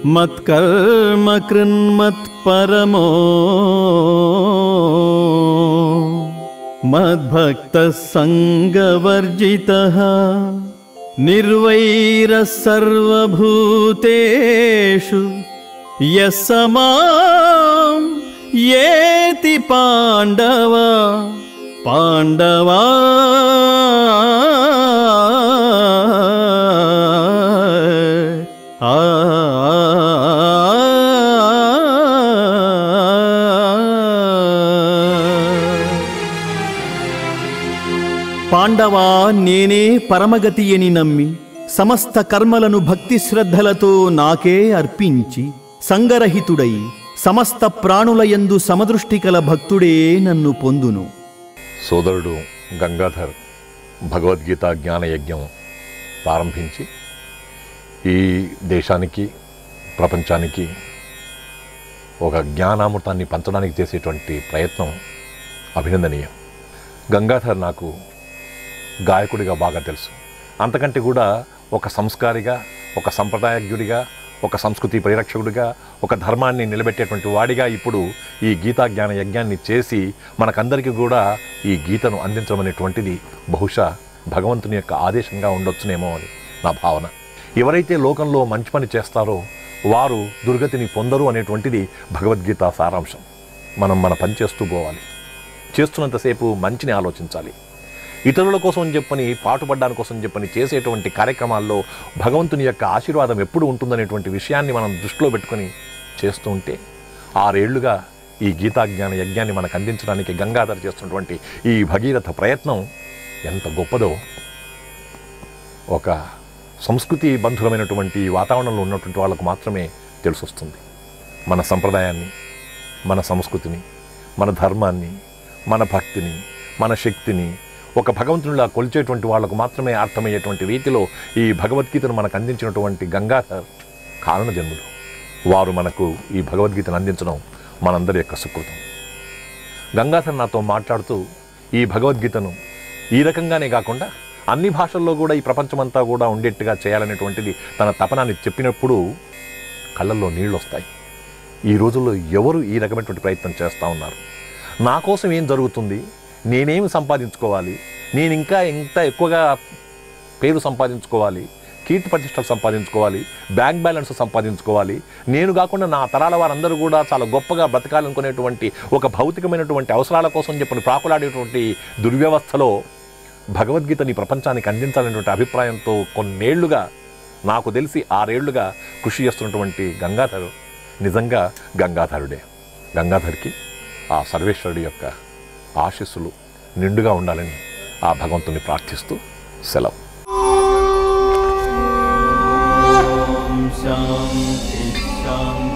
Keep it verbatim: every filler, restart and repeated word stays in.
మత్కర్మ కృన్మత్పరమో మద్భక్త సంగవర్జితః నిర్వైరः సర్వభూతేషు యః మాం యేతి పాండవ పాండవా పాండవా నేనే పరమగతి అని నమ్మి సమస్త కర్మలను భక్తి శ్రద్ధలతో నాకే అర్పించి సంగరహితుడై సమస్త ప్రాణులయందు సమదృష్టి కల భక్తుడే నన్ను పొందును. సోదరుడు గంగాధర్ భగవద్గీత జ్ఞానయజ్ఞం ప్రారంభించి ఈ దేశానికి ప్రపంచానికి ఒక జ్ఞానామృతాన్ని పంచడానికి చేసేటువంటి ప్రయత్నం అభినందనీయం. గంగాధర్ నాకు గాయకుడిగా బాగా తెలుసు. అంతకంటే కూడా ఒక సంస్కారిగా, ఒక సంప్రదాయజ్ఞుడిగా, ఒక సంస్కృతి పరిరక్షకుడిగా, ఒక ధర్మాన్ని నిలబెట్టేటువంటి వాడిగా ఇప్పుడు ఈ గీతా జ్ఞాన యజ్ఞాన్ని చేసి మనకందరికీ కూడా ఈ గీతను అందించమనేటువంటిది బహుశా భగవంతుని యొక్క ఆదేశంగా ఉండొచ్చునేమో అని నా భావన. ఎవరైతే లోకంలో మంచి పని చేస్తారో వారు దుర్గతిని పొందరు అనేటువంటిది భగవద్గీత సారాంశం. మనం మన పని చేస్తూ పోవాలి. చేస్తున్నంతసేపు మంచిని ఆలోచించాలి. ఇతరుల కోసం చెప్పని, పాటుపడ్డానికి కోసం చెప్పని చేసేటువంటి కార్యక్రమాల్లో భగవంతుని యొక్క ఆశీర్వాదం ఎప్పుడు ఉంటుందనేటువంటి విషయాన్ని మనం దృష్టిలో పెట్టుకొని చేస్తూ ఉంటే ఆరేళ్లుగా ఈ గీతాజ్ఞాన యజ్ఞాన్ని మనకు అందించడానికి గంగాధర్ చేస్తున్నటువంటి ఈ భగీరథ ప్రయత్నం ఎంత గొప్పదో ఒక సంస్కృతి బంధురమైనటువంటి వాతావరణంలో ఉన్నటువంటి వాళ్ళకు మాత్రమే తెలిసొస్తుంది. మన సంప్రదాయాన్ని, మన సంస్కృతిని, మన ధర్మాన్ని, మన భక్తిని, మన శక్తిని ఒక భగవంతునిలా కొలిచేటువంటి వాళ్లకు మాత్రమే అర్థమయ్యేటువంటి రీతిలో ఈ భగవద్గీతను మనకు అందించినటువంటి గంగాధర్ కారణ జన్ములు. వారు మనకు ఈ భగవద్గీతను అందించడం మనందరి యొక్క సుకృతం. గంగాధర్ నాతో మాట్లాడుతూ ఈ భగవద్గీతను ఈ రకంగానే కాకుండా అన్ని భాషల్లో కూడా ఈ ప్రపంచమంతా కూడా ఉండేట్టుగా చేయాలనేటువంటిది తన తపనాన్ని చెప్పినప్పుడు కళ్ళల్లో నీళ్ళు వస్తాయి. ఈ రోజుల్లో ఎవరు ఈ రకమైనటువంటి ప్రయత్నం చేస్తూ ఉన్నారు? నా కోసం ఏం జరుగుతుంది, నేనేమి సంపాదించుకోవాలి, నేను ఇంకా ఎంత ఎక్కువగా పేరు సంపాదించుకోవాలి, కీర్తి ప్రతిష్టలు సంపాదించుకోవాలి, బ్యాంక్ బ్యాలెన్స్ సంపాదించుకోవాలి, నేను కాకుండా నా తరాల వారందరూ కూడా చాలా గొప్పగా బ్రతకాలనుకునేటువంటి ఒక భౌతికమైనటువంటి అవసరాల కోసం చెప్పని ప్రాకులాడేటువంటి దుర్వ్యవస్థలో భగవద్గీతని ప్రపంచానికి అందించాలనేటువంటి అభిప్రాయంతో కొన్నేళ్లుగా, నాకు తెలిసి ఆరేళ్లుగా కృషి చేస్తున్నటువంటి గంగాధర్ నిజంగా గంగాధరుడే. గంగాధర్కి ఆ సర్వేశ్వరుడి యొక్క ఆశీస్సులు నిండుగా ఉండాలని ఆ భగవంతుని ప్రార్థిస్తూ సెలవు. శాంతి శాంతి.